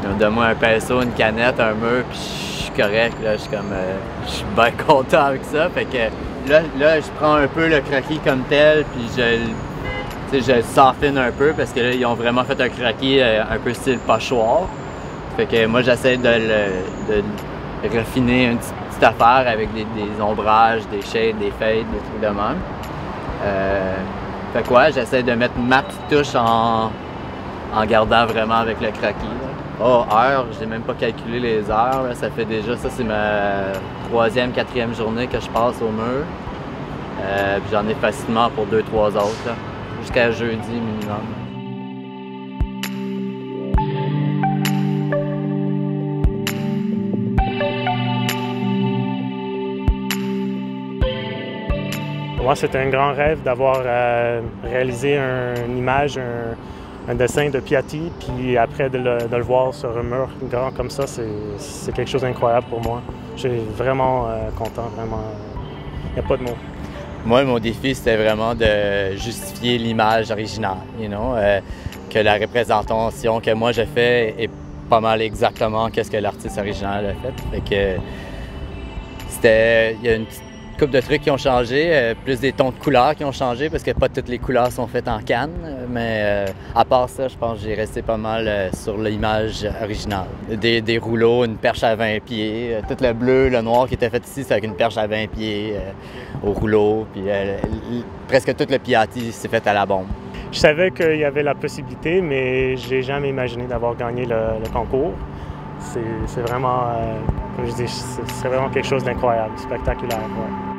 Donne-moi un pinceau, une canette, un mur, puis je suis correct. Là, je suis bien content avec ça. Fait que là, je prends un peu le croquis comme tel, puis je le sofine un peu parce que là, ils ont vraiment fait un croquis un peu style pochoir. Fait que moi, j'essaie de le raffiner une petite affaire avec des ombrages, des shades, des fades, des trucs de même. Fait que ouais, j'essaie de mettre ma petite touche en gardant vraiment avec le croquis. Oh, heure, j'ai même pas calculé les heures. Là. Ça fait déjà, ça c'est ma 3e, 4e journée que je passe au mur. Puis j'en ai facilement pour 2-3 autres, là, jusqu'à jeudi minimum. Pour moi, c'était un grand rêve d'avoir réalisé une image, un dessin de Piatti, puis après de le voir sur un mur grand comme ça, c'est quelque chose d'incroyable pour moi. Je suis vraiment content, vraiment. Il n'y a pas de mots. Moi, mon défi, c'était vraiment de justifier l'image originale, que la représentation que moi j'ai fait est pas mal exactement ce que l'artiste original a fait. Fait que il y a une petite couple de trucs qui ont changé, plus des tons de couleurs qui ont changé parce que pas toutes les couleurs sont faites en canne, mais à part ça, je pense que j'ai resté pas mal sur l'image originale. Des rouleaux, une perche à 20 pieds, tout le bleu, le noir qui était fait ici, c'est avec une perche à 20 pieds au rouleau, puis presque tout le Piatti s'est fait à la bombe. Je savais qu'il y avait la possibilité, mais j'ai jamais imaginé d'avoir gagné le concours. C'est vraiment, comme je dis, c'est vraiment quelque chose d'incroyable, spectaculaire. Ouais.